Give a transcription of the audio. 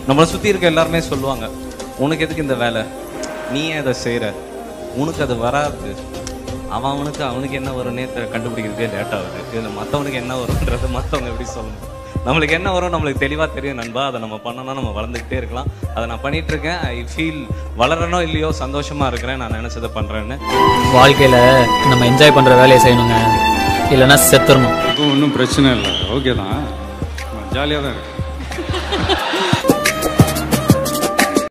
நம்மளை சுற்றி இருக்க எல்லாருமே சொல்லுவாங்க, உனக்கு எதுக்கு இந்த வேலை, நீ ஏன் அதை செய்கிற, உனக்கு அது வராது, அவனுக்கு என்ன வரும்னே கண்டுபிடிக்கிறதே லேட் ஆகுது, இதில் மற்றவனுக்கு என்ன வரும்ன்றது மற்றவங்க எப்படி சொல்லணும். நம்மளுக்கு என்ன வரும் நம்மளுக்கு தெளிவாக தெரியும் நண்பா. அதை நம்ம பண்ணோன்னா நம்ம வளர்ந்துக்கிட்டே இருக்கலாம். அதை நான் பண்ணிகிட்ருக்கேன். ஐ ஃபீல் வளரனோ இல்லையோ சந்தோஷமாக இருக்கிறேன். நான் நினச்சதை பண்ணுறேன்னு. வாழ்க்கையில் நம்ம என்ஜாய் பண்ணுற வேலையை செய்யணுங்க, இல்லைன்னா செத்துடணும். ஒன்றும் பிரச்சனை இல்லை, ஓகே தான், ஜாலியாக தான் இருக்கு.